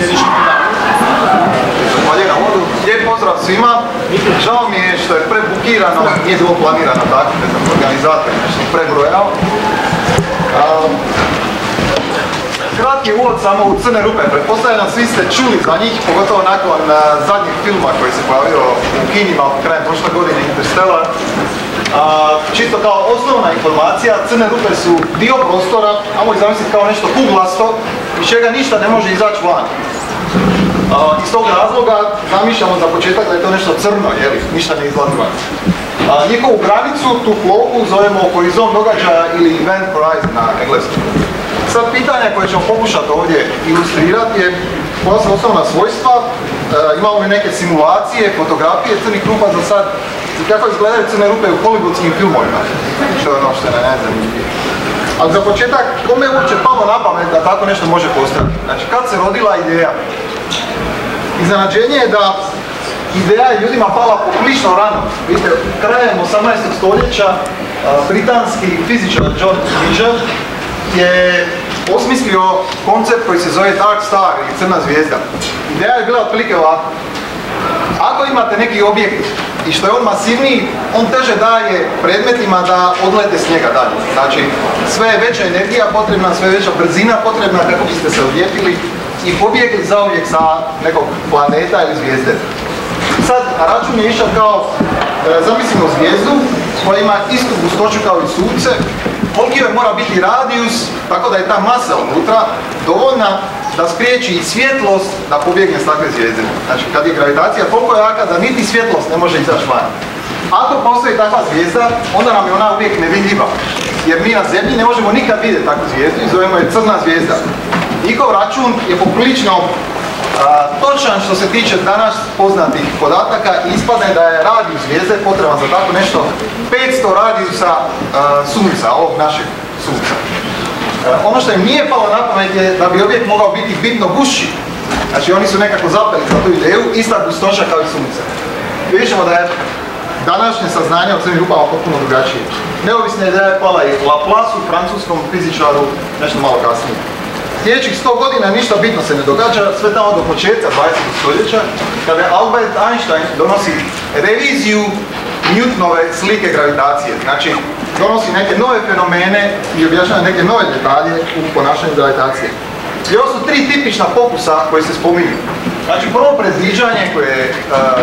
sljedeći dan. Zahvaljujem na vodu. Lijep pozdrav svima. Žao mi je što je prebukirano, nije bilo planirano tako, ne znam, organizator što sam prebrojao. Kratki uvod samo u Crne rupe. Pretpostavljam svi ste čuli za njih, pogotovo nakon zadnjeg filma koji se pojavio u kinima krajem prošle godine, Interstellar. Čisto kao osnovna informacija, Crne rupe su dio prostora, a možete zamisliti kao nešto kuglasto, iz čega ništa ne može izaći van. Iz tog razloga zamišljamo za početak da je to nešto crno, jeli, ništa ne izlazi van. Njihovu granicu, tu plohu, zovemo horizont događaja ili event horizon na engleskom. Sad pitanja koje ćemo pokušati ovdje ilustrirati je koja su osnovna svojstva, imamo li neke simulacije, fotografije crnih rupa za sad, kako izgledaju crne rupe u hollywoodskim filmovima, što je ono što je najzanimljivije. Ali za početak, kome je uopće palo na pamet da tako nešto može postojati? Znači, kad se rodila ideja? Iznenađenje je da ideja je ljudima pala poprilično rano. Vidite, krajem 18. stoljeća britanski fizičar John Michell je osmislio koncept koji se zove Dark Star ili crna zvijezda. Ideja je bila otprilike ovako. Ako imate neki objekt i što je on masivniji, on teže daje predmetima da odlete s njega dalje. Znači, sve je veća energija potrebna, sve je veća brzina potrebna kako biste se odlijepili i pobjegli zauvijek sa nekog planeta ili zvijezde. Sad, račun je išao kao, zamislimo zvijezdu koja ima istu gustoću kao i sunce, koliki joj mora biti radijus, tako da je ta masa unutra dovoljna da spriječi i svjetlost da pobjegne s takve zvijezde. Znači, kad je gravitacija toliko jaka da niti svjetlost ne može izaći van. Ako postoji takva zvijezda, onda nam je ona uvijek nevidljiva. Jer mi na Zemlji ne možemo nikad vidjeti takvu zvijezdu i zovemo je crna zvijezda. Njihov račun je poprilično točan što se tiče danas poznatih podataka i ispadne da je radijus zvijezde potreban za tako nešto 500 radijusa Sunca, ovog našeg Sunca. Ono što im nije palo na pamet je da bi objekt mogao biti bitno gušći. Znači oni su nekako zapeli za tu ideju, ista gustoća kao i Sunce. Vidjet ćemo da je današnje saznanje o crnim rupama potpuno drugačije. Neovisna ideja je pala i Laplace, francuskom fizičaru, nešto malo kasnije. Sljedećih 100 godina ništa bitno se ne događa, sve tamo do početka 20. stoljeća, kada Albert Einstein donosi reviziju Newtonove slike gravitacije. Znači, donosi neke nove fenomene i objašnjava neke nove detalje u ponašanju gravitacije. I ovo su tri tipična pokusa koji se spominju. Znači, prvo predviđanje koje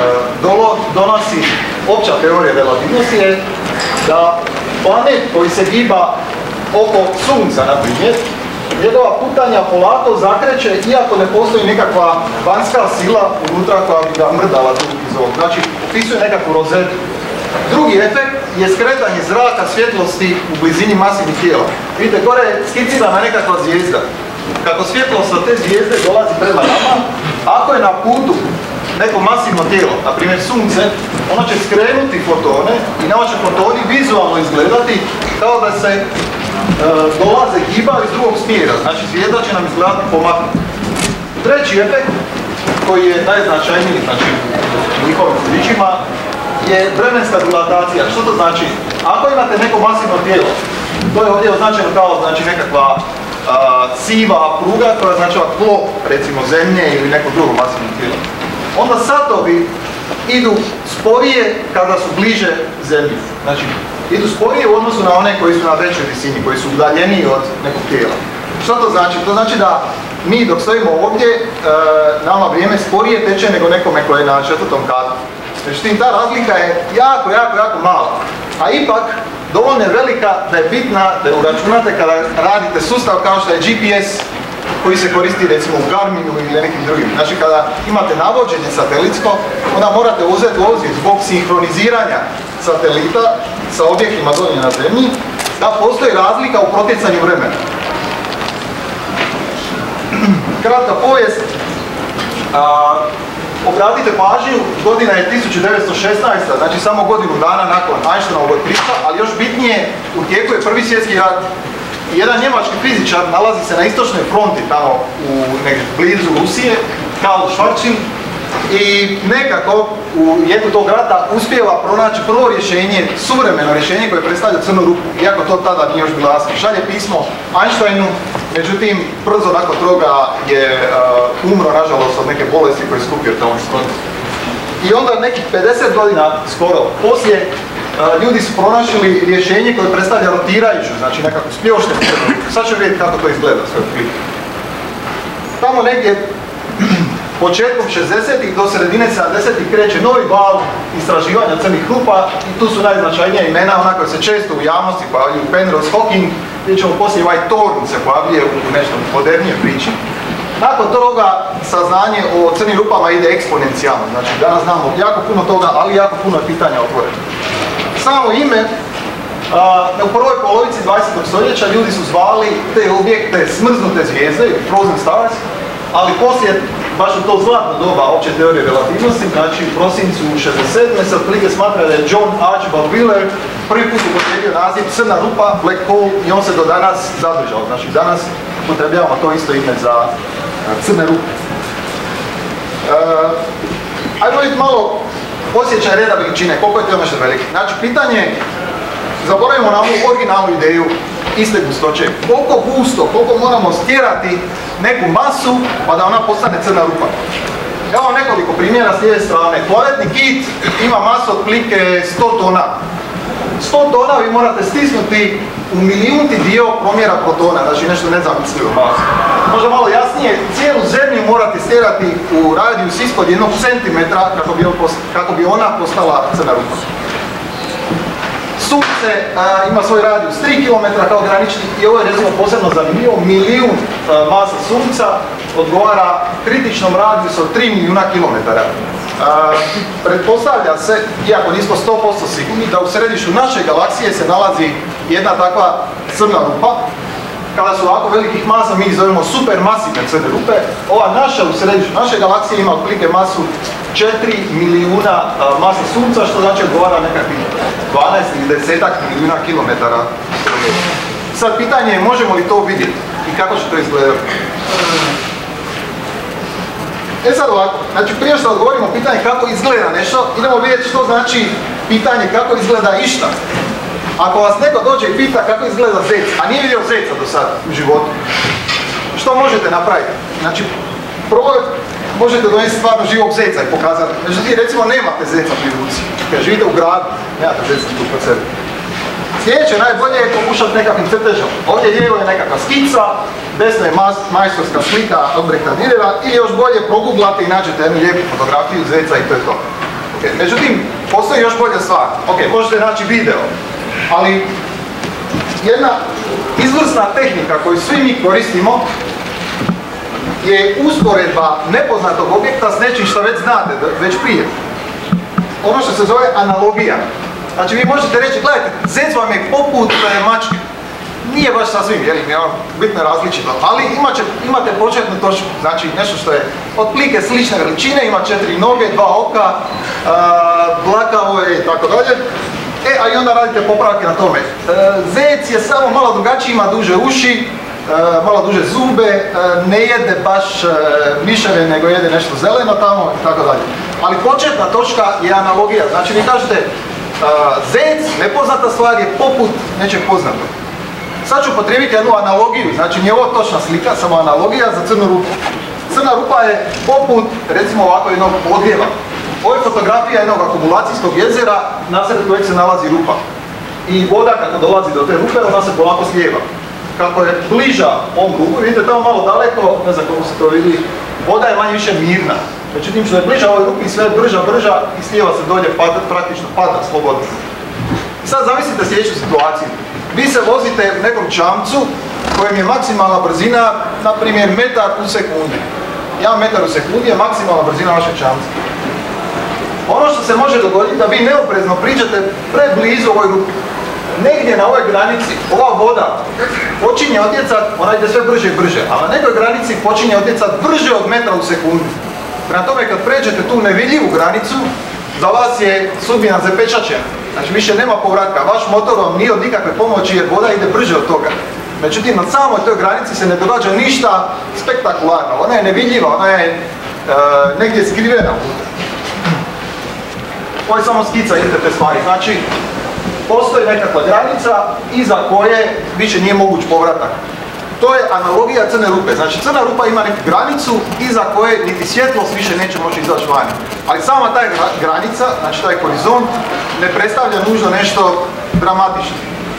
donosi opća teorija relativnosti je da planet koji se giba oko Sunca, na primjer, njegova putanja polako zakreće, iako ne postoji nekakva vanjska sila unutra koja bi ga mrdala tu iz ovog. Znači, opisuje nekakvu rozetu. Drugi efekt je skretanje zraka svjetlosti u blizini masivnih tijela. Vidite, gore je skicirana nekakva zvijezda. Kako svjetlost od te zvijezde dolazi prema nama, ako je na putu neko masivno tijelo, na primjer Sunce, ono će skrenuti fotone i nama će fotoni vizualno izgledati kao da se dolaze gibaju iz drugog smjera, znači zvijezda će nam izgledati pomaknuti. Treći efekt, koji je najznačajniji, znači u njihovim sličima, je vremenska dilatacija. Što to znači? Ako imate neko masivno tijelo, to je ovdje označeno kao znači, nekakva siva pruga koja označava tlo, recimo zemlje ili neko drugo masivno tijelo. Onda satovi idu sporije kada su bliže zemlji. Znači, idu sporije u odnosu na one koji su na većoj visini, koji su udaljeniji od nekog tijela. Što to znači? To znači da mi dok stojimo ovdje, nama vrijeme sporije teče nego nekome koji je na 4. katu. Međutim, ta razlika je jako mala. A ipak, dovoljno je velika da je bitna da je uračunate kada radite sustav kao što je GPS, koji se koristi recimo u Garminu ili nekim drugim. Znači kada imate navođenje satelitsko, onda morate uzeti u obzir zbog sinhroniziranja satelita sa objektima dolje na Zemlji, da postoji razlika u protjecanju vremena. Kratka povijest. Obratite pažnju, godina je 1916, znači samo godinu dana nakon Einsteinovog otkrića, ali još bitnije, u tijeku je Prvi svjetski rat. Jedan njemački fizičar nalazi se na istočnoj fronti, tamo blizu Rusije, Karl Schwarzschild, i nekako u jeku tog rata uspijeva pronaći prvo rješenje, suvremeno rješenje koje predstavlja crnu rupu, iako to tada nije još bilo jasno. Šalje pismo Einsteinu Međutim, brzo nakon toga je umro, nažalost, od neke bolesti koje je skupio Townshend. I onda nekih 50 godina skoro poslije, ljudi su pronašli rješenje koje predstavlja rotirajuću, znači nekako spljošte. Sad ću vidjeti kako to izgleda sve u klipu. Tamo negdje početkom 60-ih do sredine 70-ih kreće novi val istraživanja crnih rupa i tu su najznačajnija imena, ona koja se često u javnosti pojavljuju, Penrose, Hawking, gdje ćemo poslije White Thorne se pojavljuje u nešto modernije priči. Nakon toga saznanje o crnim rupama ide eksponencijalno, znači danas znamo jako puno toga, ali jako puno je pitanja otvoreno. Samo ime, u prvoj polovici 20. stoljeća ljudi su zvali te objekte smrznute zvijezde, frozen stars, ali poslije, baš u to zlatno doba opće teorije relativnosti, znači u prosincu 67. se otprilike smatra da je John Archibald Wheeler prvi put upotrijebio naziv crna rupa, black hole, i on se do danas zadržao. Znači danas upotrebljavamo to isto ime za crne rupe. Ajmo vidjeti malo osjećaj reda veličine, koliko je to nešto veliki. Znači pitanje, zaboravimo na ovu originalnu ideju iste gustoće. Koliko gusto, koliko moramo stjerati neku masu pa da ona postane crna rupa. Evo vam nekoliko primjera s lijeve strane. Planetni kit ima masu otprilike 100 tona. 100 tona vi morate stisnuti u milijunti dio promjera protona, znači nešto nezamislivo masu. Možda malo jasnije, cijelu zemlju morate stjerati u radijus ispod 1 centimetra kako bi ona postala crna rupa. Sunce ima svoj radijus 3 km kao granični i ovo je recimo posebno zanimljivo, milijun masa Sunca odgovara kritičnom radijusu od 3 milijuna kilometara. Pretpostavlja se, iako nismo 100% sigurni, da u središtu naše galaksije se nalazi jedna takva crna rupa. Kada su ovako velikih masa, mi ih zovemo supermasivne crne rupe. Ova naša u središtu naše galaksije ima otprilike masu 4 milijuna masa Sunca, što znači odgovara nekakvih 12 ili 10 milijuna kilometara. Sad pitanje je možemo li to vidjeti i kako će to izgledati. Sad ovako, znači prije što odgovorimo pitanje kako izgleda nešto, idemo vidjeti što znači pitanje kako izgleda išta. Ako vas neko dođe i pita kako izgleda zec, a nije vidio zeca do sada u životu, što možete napraviti? Znači, prvo možete donesti stvarno živog zeca i pokazati. Međutim, recimo nemate zeca pri ruci, kad živite u gradu, nemate zeca tu kod sebe. Sljedeće najbolje je pokušati nekakvim crtežom. Ovdje lijevo je nekakva skica, desno je majstorska slika Albrehta Dürera ili još bolje proguglate i nađete jednu lijepu fotografiju zeca i to je to. Okay. Međutim, postoji još bolja stvar. Ok, možete naći video, ali jedna izvrsna tehnika koju svi mi koristimo je usporedba nepoznatog objekta s nečim što već znate, već prije. Ono što se zove analogija. Znači vi možete reći, gledajte, zec vam je poput mačke. Nije baš sasvim, jer im je bitno različito, ali imate početnu točku, znači nešto što je otprilike slične veličine, ima 4 noge, 2 oka, dlakavo je i tako dalje. A i onda radite popravke na tome. Zec je samo malo drugačiji, ima duže uši, malo duže zube, ne jede baš miševe, nego jede nešto zeleno tamo i tako dalje. Ali početna točka je analogija, znači vi kažete zec, nepoznata stvar, je poput nečeg poznatog. Sad ću potrebiti jednu analogiju, znači nije ovo točna slika, samo analogija za crnu rupu. Crna rupa je poput, recimo ovako, jednog odljeva. Ovo je fotografija jednog akumulacijskog jezera, nasred kojeg se nalazi rupa. I voda kako dolazi do te rupe, ona se polako slijeva. Kako je bliža ovom krugu, vidite tamo malo daleko, ne znam kako se to vidi, voda je manje više mirna. Međutim, što je bliža ovoj rupi, sve brža i slijeva se dolje, praktično pada slobodno. I sad zamislite sljedeću situaciju. Vi se vozite u nekom čamcu kojem je maksimalna brzina, na primjer, metar u sekundi. 1 metar u sekundi je maksimalna brzina vašeg čamca. Ono što se može dogoditi da vi neoprezno priđete preblizu ovoj rupi. Negdje na ovoj granici ova voda počinje otjecat, ona ide sve brže i brže, a na nekoj granici počinje otjecat brže od metra u sekundi. Prema tome kad pređete tu nevidljivu granicu, za vas je sudbina zapečaćena. Znači više nema povratka, vaš motor vam nije od nikakve pomoći jer voda ide brže od toga. Međutim, na samoj toj granici se ne događa ništa spektakularno, ona je nevidljiva, ona je negdje skrivena. Ovo je samo skica, vidite te stvari. Znači, postoji nekakva granica iza koje više nije moguć povratak. To je analogija crne rupe. Znači crna rupa ima neku granicu iza koje niti svjetlost više neće moći izaći vani. Ali sama ta granica, znači taj horizont, ne predstavlja nužno nešto dramatično.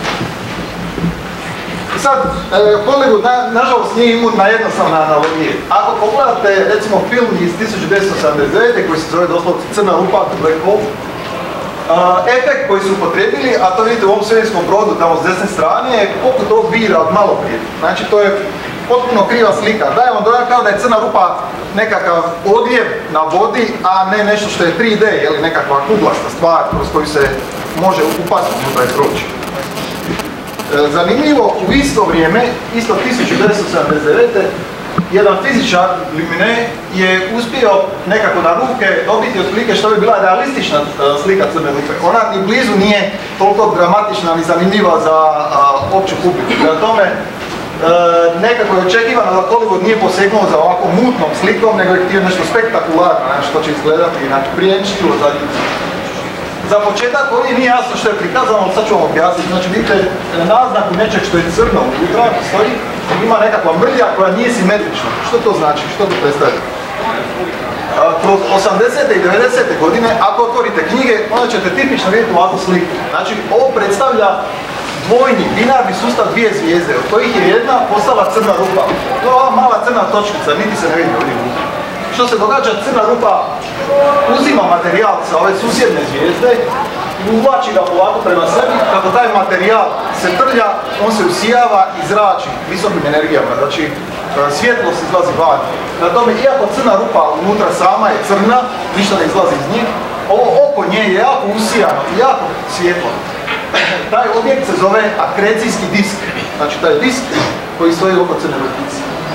I sad, Hollywood nažalost nije imun na jednostavne analogije. Ako pogledate recimo film iz 1979. koji se zove doslovce Crna rupa, Black Hole, efekt koji su upotrijebili, a to vidite u ovom svemirskom brodu tamo s desne strane, je poput tog vira od malo prije. Znači to je potpuno kriva slika. Daje vam dojam kao da je crna rupa nekakav odljev na vodi, a ne nešto što je 3D, ili nekakva kuglasta stvar kroz koju se može upasti unutra i proći. Zanimljivo, u isto vrijeme, isto 1979. jedan fizičar, Luminet, je uspio nekako na ruke dobiti otprilike što bi bila realistična slika crne rupe. Ona ni blizu nije toliko dramatična ni zanimljiva za opću publiku. Prema tome, nekako je očekivano da Hollywood nije posegnuo za ovako mutnom slikom, nego je htio nešto spektakularno, što će izgledati prijenčljivo za ljudi. Za početak ovdje nije jasno što je prikazano, ali sad ću vam objasniti. Znači vidite naznaku nečeg što je crno unutra, stoji, ima nekakva mrlja koja nije simetrična. Što to znači? Što to predstavlja? Kroz 80. i 90. godine, ako otvorite knjige, onda ćete tipično vidjeti ovakvu sliku. Znači, ovo predstavlja dvojni, binarni sustav dvije zvijezde, od kojih je jedna postala crna rupa. To je ova mala crna točkica, niti se ne vidi ovdje unutra. Što se događa, crna rupa uzima materijal sa ove susjedne zvijezde i uvlači ga polako prema sebi. Kako taj materijal se trlja, on se usijava i zrači visokim energijama, znači svjetlo se izlazi van. Na tome, iako crna rupa unutra sama je crna, ništa ne izlazi iz nje, ovo oko nje je jako usijano i jako svjetlo. Taj objekt se zove akrecijski disk, znači taj disk koji stoji oko crne rupice.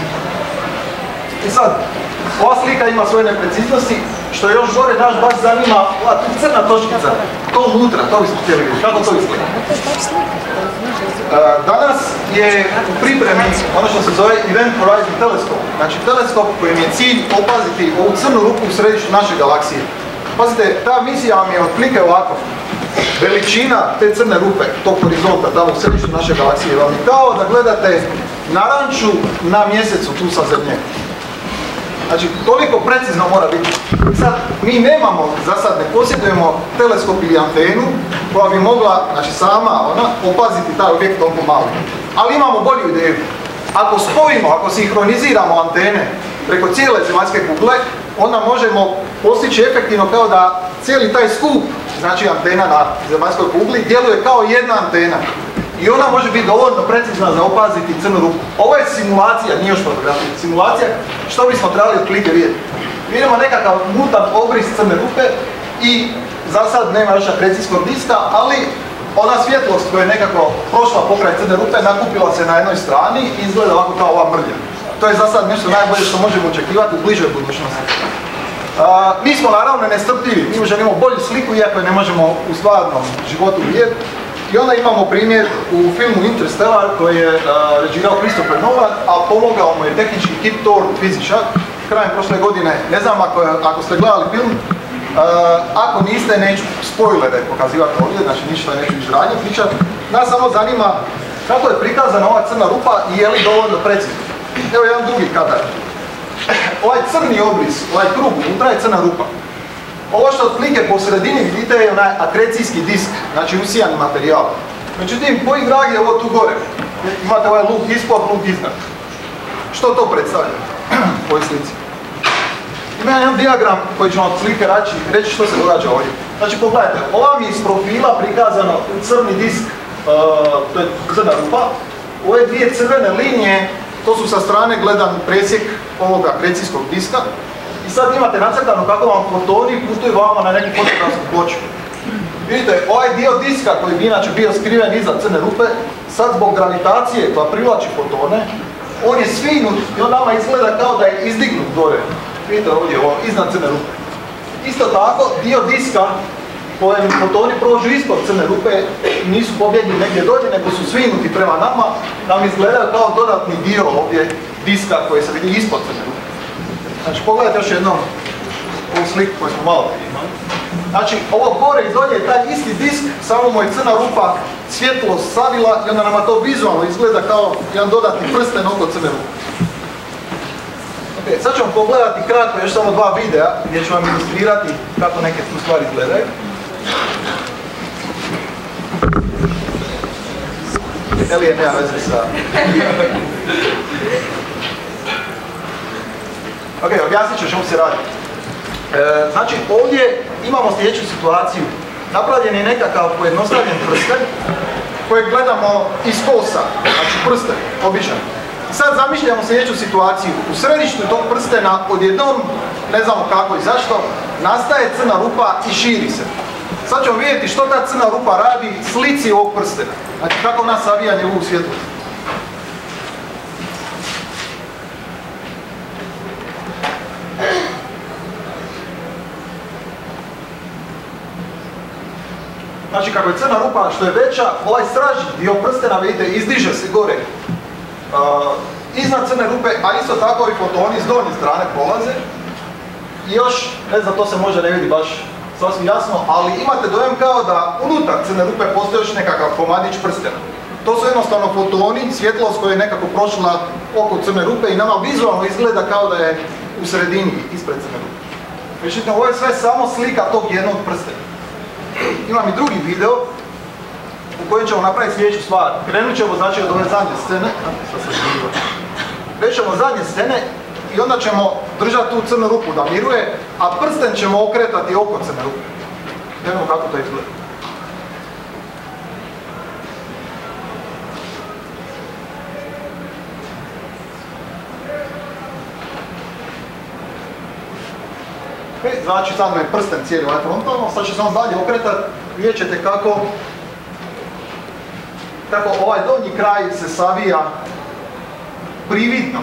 I sad, ova slika ima svoje nepreciznosti, što je još gore, naš baš zanima, ova crna točkica, to unutra, to bismo htjeli vidjeti, kako to izgleda. Danas je u pripremi ono što se zove Event Horizon Teleskop, znači teleskop kojem je cilj opaziti ovu crnu rupu u središtu naše galaksije. Pazite, ta misija vam je otprilike ovako. Veličina te crne rupe, tog horizonta, tamo u središtu naše galaksije, vam je kao da gledate naranču na mjesecu tu sa Zemlje. Znači, toliko precizno mora biti. Sad, mi nemamo, za sad ne posjedujemo teleskop ili antenu koja bi mogla, znači sama ona, opaziti taj objekt toliko malo. Ali imamo bolju ideju. Ako spojimo, ako sinhroniziramo antene preko cijele zemaljske kugle, onda možemo postići efektivno kao da cijeli taj skup, znači antena na zemaljskoj kugli, djeluje kao jedna antena. I ona može biti dovoljno precizna za opaziti crnu rupu. Ovo je simulacija, nije još fotografija. Simulacija, što bismo trebali otprilike vidjeti. Vidimo nekakav mutan obris crne rupe i za sad nema još akrecijskog diska, ali ona svjetlost koja je nekako prošla pokraj crne rupe nakupila se na jednoj strani i izgleda ovako kao ova mrlja. To je za sad nešto najbolje što možemo očekivati u bližoj budućnosti. Mi smo naravno nestrpljivi, mi želimo bolju sliku iako je ne možemo u stvarnom životu vidjeti. I onda imamo primjer u filmu Interstellar koji je režirao Christopher Nolan, a pomogao mu je tehnički Kip Thorne, fizičar, krajem prošle godine. Ne znam ako ste gledali film, ako niste, neću spoilere pokazivati ovdje, znači ništa neću izradnje pričati. Nas samo zanima kako je prikazana ova crna rupa i je li dovoljno precizno. Evo jedan drugi kadar. Ovaj crni obris, ovaj krug, unutra je crna rupa. Ovo što otprilike po sredini vidite je onaj akrecijski disk, znači usijani materijal. Međutim, koji vrag je ovo tu gore? Imate ovaj luk ispod, luk iznad. Što to predstavlja u ovoj slici? Ima jedan dijagram koji ću vam slike reći što se događa ovdje. Znači pogledajte, ova mi je iz profila prikazano crni disk, to je crna rupa. Ove dvije crvene linije, to su sa strane gledan presjek ovog akrecijskog diska. I sad imate nacrtano kako vam fotoni putuju vama na neku fotografsku ploču. Vidite, ovaj dio diska koji bi inače bio skriven iza crne rupe, sad zbog gravitacije koja privlači fotone, on je svinut i on nama izgleda kao da je izdignut gore. Vidite ovdje, ovo, iznad crne rupe. Isto tako, dio diska kojem fotoni prođu ispod crne rupe nisu pobjegli negdje dolje, nego su svinuti prema nama, nam izgledaju kao dodatni dio ovdje diska koji se vidi ispod crne rupe. Znači, pogledajte još jednom ovu sliku koju smo malo prije imali. Znači, ovo gore i dolje je taj isti disk, samo mu je crna rupa svjetlo savila i onda nama to vizualno izgleda kao jedan dodatni prsten oko crne rupe. Ok, sad ćemo pogledati kratko još samo 2 videa gdje ću vam ilustrirati kako neke tu stvari izgledaju. Elije nema veze sa... Ok, objasnit ću o čemu se radi. Znači, ovdje imamo sljedeću situaciju. Napravljen je nekakav pojednostavljen prsten kojeg gledamo iz kosa, znači prsten, običan. Sad zamišljamo sljedeću situaciju. U središtu tog prstena odjednom, ne znamo kako i zašto, nastaje crna rupa i širi se. Sad ćemo vidjeti što ta crna rupa radi slici ovog prstena. Znači kako ona savija njegovu svjetlost. Znači kako je crna rupa što je veća, ovaj stražni dio prstena, vidite, izdiže se gore iznad crne rupe, a isto tako ovi fotoni s donje strane prolaze. I još, ne znam, to se možda ne vidi baš sasvim jasno, ali imate dojem kao da unutar crne rupe postoji još nekakav komadić prstena. To su jednostavno fotoni, svjetlost koja je nekako prošla oko crne rupe i nama vizualno izgleda kao da je u sredini, ispred crne rupe. Međutim, ovo je sve samo slika tog jednog prstena. Imam i drugi video u kojem ćemo napraviti sljedeću stvar. Krenut ćemo znači od ove zadnje scene. Krećemo zadnje scene i onda ćemo držati tu crnu rupu da miruje, a prsten ćemo okretati oko crne rupe. Vidimo kako to izgleda. Znači sad me prsten cijeli ovaj frontalno, sad će se on dalje okretati, vidjet ćete kako ovaj donji kraj se savija prividno.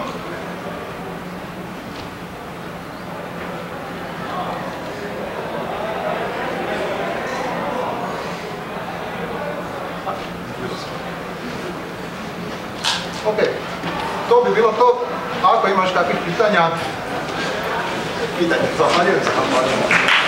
Ok, to bi bilo to. Ako imaš kakvih pitanja, zahvaljujem se na pažnju.